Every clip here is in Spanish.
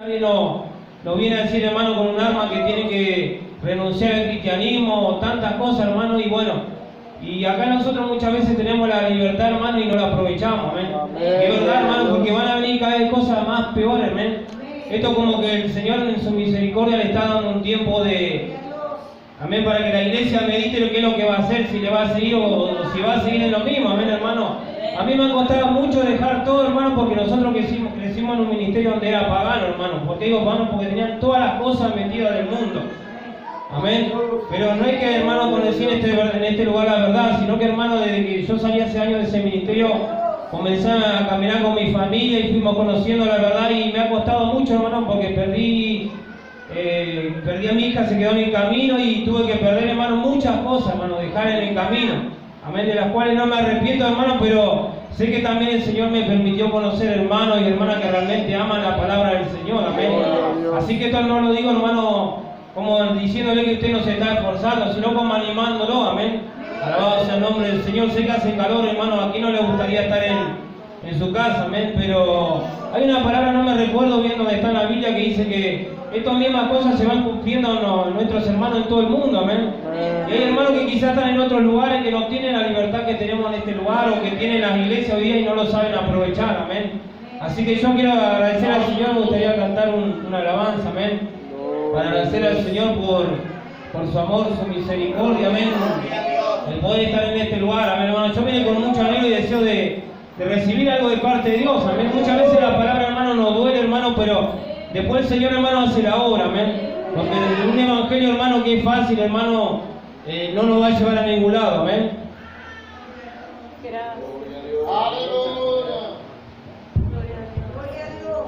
Nadie nos viene a decir, hermano, con un arma que tiene que renunciar al cristianismo, tantas cosas, hermano, y bueno, y acá nosotros muchas veces tenemos la libertad, hermano, y no la aprovechamos, amén. Es verdad, hermano, porque van a venir cada vez cosas más peores, amén. Esto como que el Señor en su misericordia le está dando un tiempo de, amén, para que la iglesia medite lo que es lo que va a hacer, si le va a seguir o si va a seguir en lo mismo, amén, hermano. A mí me ha costado mucho dejar todo, hermano, porque nosotros crecimos en un ministerio donde era pagano, hermano. ¿Por qué digo pagano? Porque tenían todas las cosas metidas del mundo. Amén. Pero no hay que, hermano, decir en este lugar la verdad, sino que, hermano, desde que yo salí hace años de ese ministerio, comencé a caminar con mi familia y fuimos conociendo la verdad y me ha costado mucho, hermano, porque perdí a mi hija, se quedó en el camino y tuve que perder, hermano, muchas cosas, hermano, dejar en el camino. Amén, de las cuales no me arrepiento, hermano, pero sé que también el Señor me permitió conocer hermanos y hermanas que realmente aman la palabra del Señor, amén. Así que esto no lo digo, hermano, como diciéndole que usted no se está esforzando, sino como animándolo, amén. Alabado sea el nombre del Señor. Sé que hace calor, hermano, aquí no le gustaría estar en su casa, amén, pero hay una palabra, no me recuerdo bien dónde está en la Biblia, que dice que estas mismas cosas se van cumpliendo nuestros hermanos en todo el mundo, amén. Y hay hermanos que quizás están en otros lugares que no tienen la libertad que tenemos en este lugar o que tienen las iglesias hoy día y no lo saben aprovechar, amén. Así que yo quiero agradecer al Señor, me gustaría cantar una alabanza, amén, para agradecer al Señor por su amor, su misericordia, amén, el poder estar en este lugar, amén, hermano. Yo vine con mucho anhelo y deseo de recibir algo de parte de Dios, amén. Muchas veces la palabra, hermano, nos duele, hermano, pero después el Señor, hermano, hace la obra, amén. Porque un evangelio, hermano, que es fácil, hermano, no nos va a llevar a ningún lado, amén. Gracias. Aleluya. Gloria a Dios.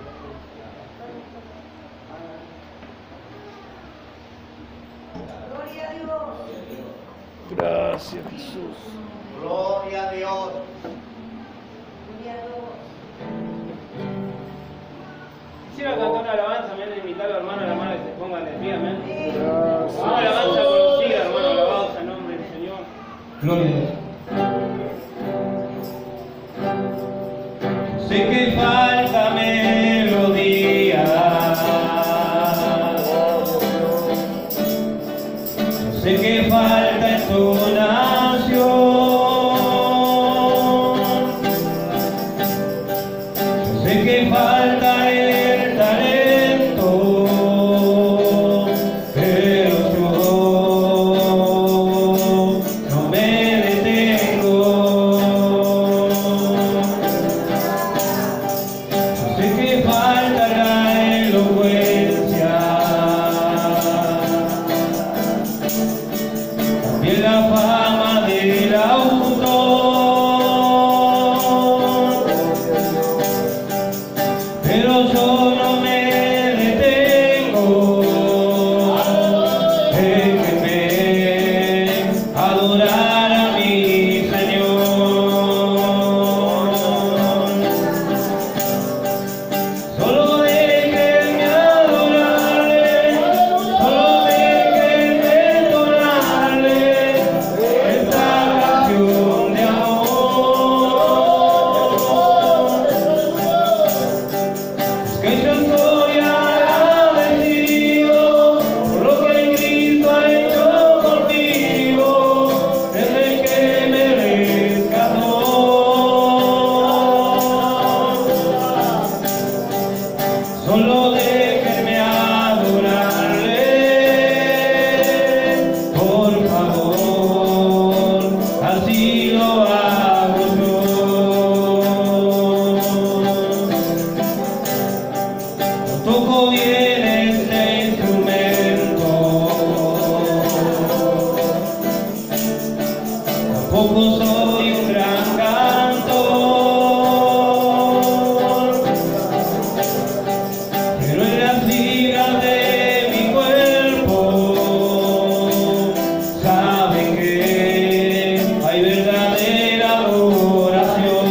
Gloria a Dios. Gracias, Jesús. Gloria a Dios. Gloria a Dios. Quisiera cantar una alabanza, amén, de invitar a los hermanos y hermanas que se pongan de pie, amén. Gracias. Una alabanza conocida, hermano, alabado sea el nombre del Señor. Gloria a Dios. Sé que falta melodía, sé que falta entonación, sé que falta el talento, pero yo no me detengo. Sé que falta la elocuencia, también la fama del autor, pero yo no me detengo, déjenme adorar a mi Señor. Solo déjenme adorarle, solo déjenme entonarle esta canción de amor. Es que yo estoy agradecido por lo que Cristo ha hecho conmigo desde que me rescató. Solo déjenme adorarle, por favor, así lo hago yo. No toco bien este instrumento, tampoco soy un gran cantor, pero en las fibras de mi cuerpo saben que hay verdadera adoración.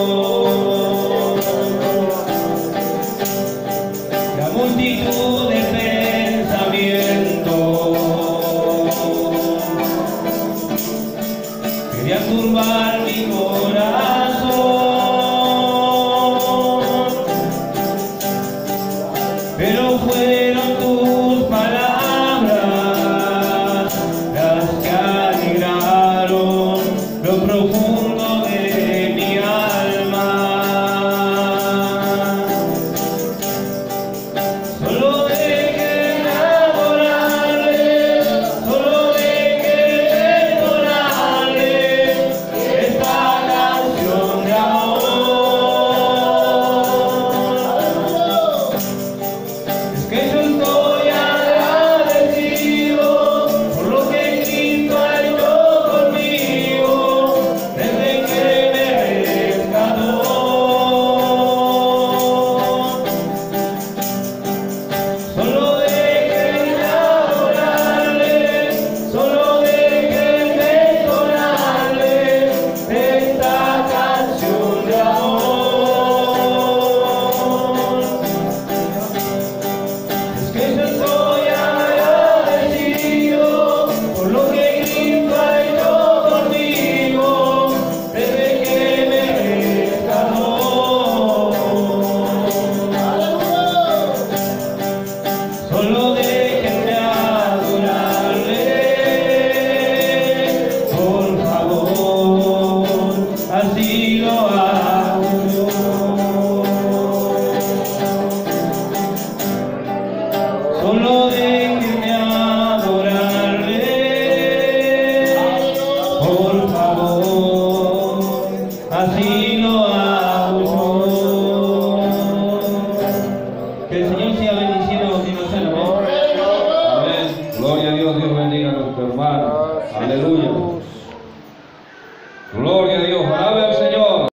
La multitud de pensamientos querían turbar mi corazón, pero fue